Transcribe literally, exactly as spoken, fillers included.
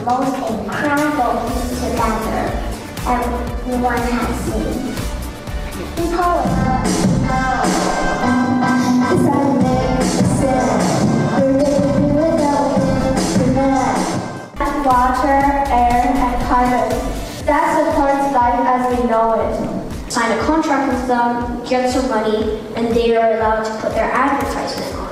most incredible piece together everyone has seen. People water, air, and carbon. That supports life as we know it. Sign a contract with them, get some money, and they are allowed to put their advertisement on.